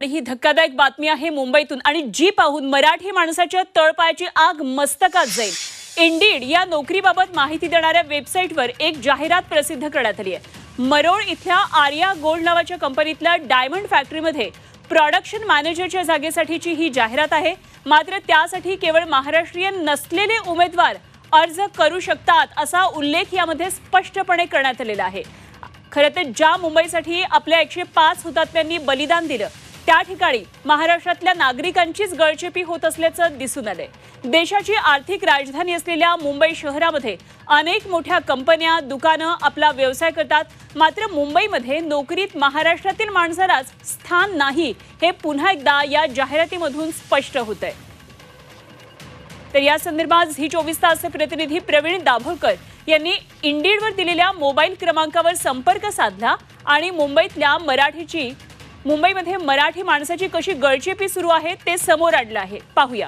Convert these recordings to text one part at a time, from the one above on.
ही धक्कादायक बातमी आहे मुंबईतून आणि जी पाहून मराठी माणसाच्या तळपायाची आग मस्तकात जाईल। इंडीड या नोकरीबाबत माहिती देणाऱ्या वेबसाईटवर एक जाहिरात प्रसिद्ध करण्यात आली आहे। मरोळ इथल्या आर्या गोल्ड नावाच्या कंपनीतल्या डायमंड फॅक्टरीमध्ये प्रोडक्शन मॅनेजरच्या जागेसाठीची ही जाहिरात आहे। मात्र त्यासाठी केवळ महाराष्ट्रीयन नसलेले उमेदवार अर्ज करू शकतात असा उल्लेख यामध्ये स्पष्टपणे करण्यात आलेला आहे। खरं तर ज्या मुंबईसाठी आपल्या 105 हुतात्म्यांनी बलिदान दिलं त्या ठिकाणी महाराष्ट्रातल्या नागरिकांचीच गळचेपी होत असल्याचं दिसून आलंय। देशाची आर्थिक राजधानी असलेल्या मुंबई शहरामध्ये अनेक मोठ्या कंपन्या दुकानं आपला व्यवसाय करतात, मात्र मुंबईमध्ये नोकरीत महाराष्ट्रातील माणसालाच स्थान नाही हे पुन्हा एकदा या जाहिरातीमधून स्पष्ट होतंय। तर या संदर्भात झी 24 तासचे प्रतिनिधी प्रवीण दाभोळकर यांनी इंडीडवर दिलेल्या मोबाईल क्रमांकावर संपर्क साधला आणि मुंबईमध्ये मराठी माणसाची कशी गळचेपी सुरू आहे ते समोर आणलं आहे। पाहूया।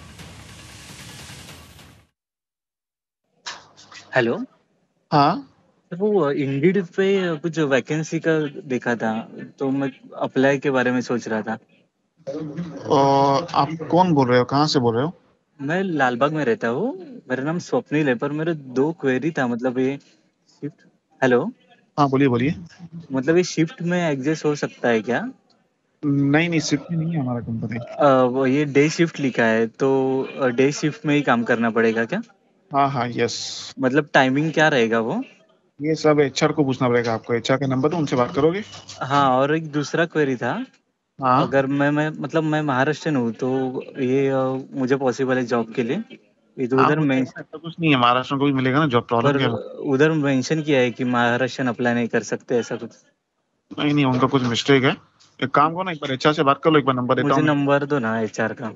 हेलो। हाँ, वो इंडीड पे कुछ वैकेंसी का देखा था, तो मैं अप्लाई के बारे में सोच रहा था। आप कौन बोल रहे हो, कहाँ से बोल रहे हो? मैं लालबाग में रहता हूँ, मेरा नाम स्वप्निल है, पर मेरे 2 क्वेरी था। मतलब ये शिफ्ट। हेलो। हाँ, बोलिए बोलिए। मतलब ये शिफ्ट में एडजस्ट हो सकता है क्या? नहीं, शिफ्ट में नहीं है हमारा कंपनी। वो ये डे शिफ्ट लिखा है, तो डे शिफ्ट में ही काम करना पड़ेगा क्या? हाँ, यस। मतलब टाइमिंग क्या रहेगा वो? ये सब एचआर को पूछना पड़ेगा आपको। एचआर का नंबर तो उनसे बात करोगे। हाँ, और एक दूसरा क्वेरी था। हाँ, अगर मैं महाराष्ट्रियन हूँ, तो ये मुझे पॉसिबल है जॉब के लिए। उधर में ऐसा कुछ नहीं है, महाराष्ट्र को भी मिलेगा ना जॉब। प्रॉब्लम पर क्या है? उधर मेंशन किया है कि महाराष्ट्रियन अप्लाई नहीं कर सकते, ऐसा कुछ। नहीं, उनका कुछ मिस्टेक है। एक काम करो ना, एक बार एचआर से बात कर लो। एक बार नंबर देता मुझे हूँ। नंबर दो ना एचआर का।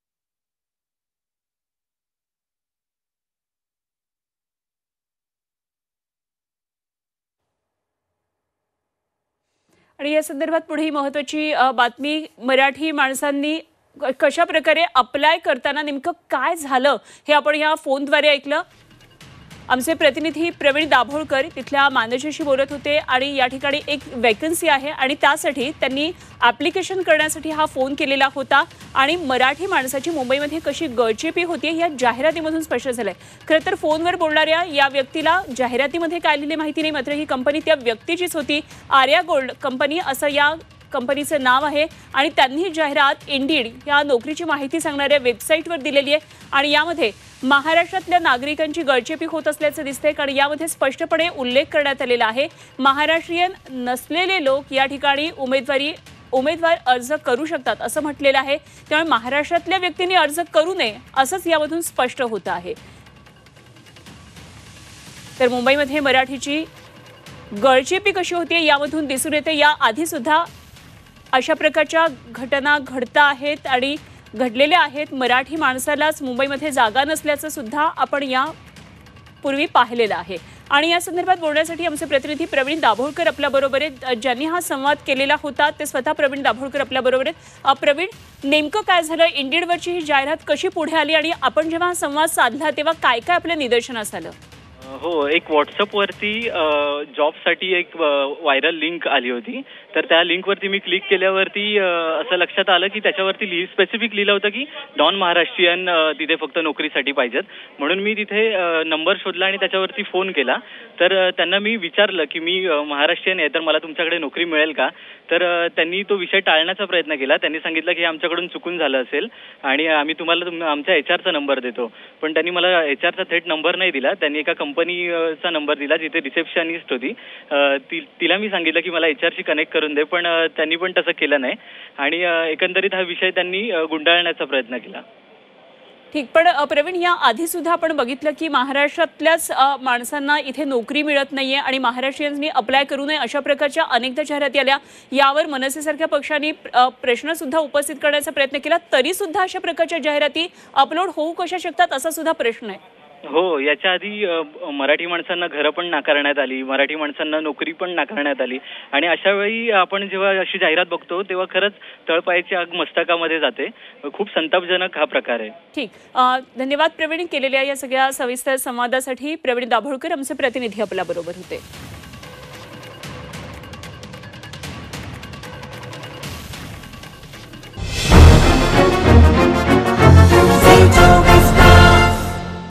आणि या संदर्भात पुढे ही महत्त्वाची बातमी, मराठी माणसांनी कशा प्रकारे अप्लाय करताना नेमकं काय झालं हे आपण या फोनद्वारे ऐकलं। आमचे प्रतिनिधी प्रवीण दाभोळकर तिथल्या मॅनेजरशी बोलत होते आणि या ठिकाणी एक वॅकन्सी आहे आणि त्यासाठी त्यांनी ॲप्लिकेशन करण्यासाठी हा फोन केलेला होता आणि मराठी माणसाची मुंबईमध्ये कशी गळचेपी होती या जाहिरातीमधून स्पष्ट झालंय। खरं तर फोनवर बोलणाऱ्या या व्यक्तीला जाहिरातीमध्ये काय लिहिले माहिती नाही, मात्र ही कंपनी त्या व्यक्तीचीच होती। आर्या गोल्ड कंपनी असं या कंपनीचं नाव आहे आणि त्यांनी ही जाहिरात इंडीड या नोकरीची माहिती सांगणाऱ्या वेबसाईटवर दिलेली आहे आणि यामध्ये महाराष्ट्रातल्या नागरिकांची गळचेपी होत असल्याचं दिसतंय, कारण यामध्ये स्पष्टपणे उल्लेख करण्यात आलेला आहे महाराष्ट्रीयन नसलेले लोक या ठिकाणी उमेदवार अर्ज करू शकतात असं म्हटलेलं आहे। त्यामुळे महाराष्ट्रातल्या व्यक्तींनी अर्ज करू नये असंच यामधून स्पष्ट होतं आहे। तर मुंबईमध्ये मराठीची गळचेपी कशी होती यामधून दिसून येते। या आधी सुद्धा अशा प्रकारच्या घटना घडता आहेत आणि घडलेल्या आहेत। मराठी माणसालाच मुंबईमध्ये जागा नसल्याचं सुद्धा आपण या पूर्वी पाहिलेलं आहे आणि या संदर्भात बोलण्यासाठी आमचे प्रतिनिधी प्रवीण दाभोळकर आपल्या बरोबर आहेत, ज्यांनी हा संवाद केलेला होता ते स्वतः प्रवीण दाभोळकर आपल्या बरोबर आहेत। प्रवीण, नेमकं काय झालं? इंडीडवरची ही जाहिरात कशी पुढे आली आणि आपण जेव्हा संवाद साधला तेव्हा काय काय आपल्या निदर्शनास आलं? हो, एक व्हॉट्सअपवरती जॉबसाठी एक व्हायरल लिंक आली होती। तर त्या लिंकवरती मी क्लिक केल्यावरती असं लक्षात आलं की त्याच्यावरती स्पेसिफिक लिहिलं होतं की नॉन महाराष्ट्रीयन तिथे फक्त नोकरीसाठी पाहिजेत। म्हणून मी तिथे नंबर शोधला आणि त्याच्यावरती फोन केला। तर त्यांना मी विचारलं की मी महाराष्ट्रीयन आहे, तर मला तुमच्याकडे नोकरी मिळेल का? तर त्यांनी तो विषय टाळण्याचा प्रयत्न केला। त्यांनी सांगितलं की आमच्याकडून चुकून झालं असेल आणि आम्ही तुम्हाला आमच्या एचआरचा नंबर देतो। पण त्यांनी मला एचआरचा थेट नंबर नाही दिला, त्यांनी एका कंपनीचा नंबर दिला जिथे रिसेप्शनिस्ट होती। तिला मी सांगितलं की मला एचआरशी कनेक्ट करून दे, पण त्यांनी पण तसं केलं नाही आणि एकंदरीत हा विषय त्यांनी गुंडाळण्याचा प्रयत्न केला। ठीक, पण प्रवीण, या आधी सुद्धा आपण बघितलं की महाराष्ट्रातल्याच माणसांना इथे नोकरी मिळत नाहीये आणि महाराष्ट्रीयन्सनी अप्लाय करू नये अशा प्रकारच्या अनेकदा जाहिराती आल्या। यावर मनसेसारख्या पक्षांनी प्रश्न सुद्धा उपस्थित करण्याचा प्रयत्न केला, तरी सुद्धा अशा प्रकारच्या जाहिराती अपलोड होऊ कशा शकतात असा सुद्धा प्रश्न आहे। हो, याच्या आधी मराठी माणसांना घरं पण नाकारण्यात आली, मराठी माणसांना नोकरी पण नाकारण्यात आली आणि अशा वेळी आपण जेव्हा अशी जाहिरात बघतो तेव्हा खरंच तळपायाची आग मस्तकामध्ये जाते। खूप संतापजनक हा प्रकार आहे। ठीक, धन्यवाद प्रवीण केलेल्या या सगळ्या सविस्तर संवादासाठी। प्रवीण दाभोळकर आमचे प्रतिनिधी आपल्या बरोबर होते।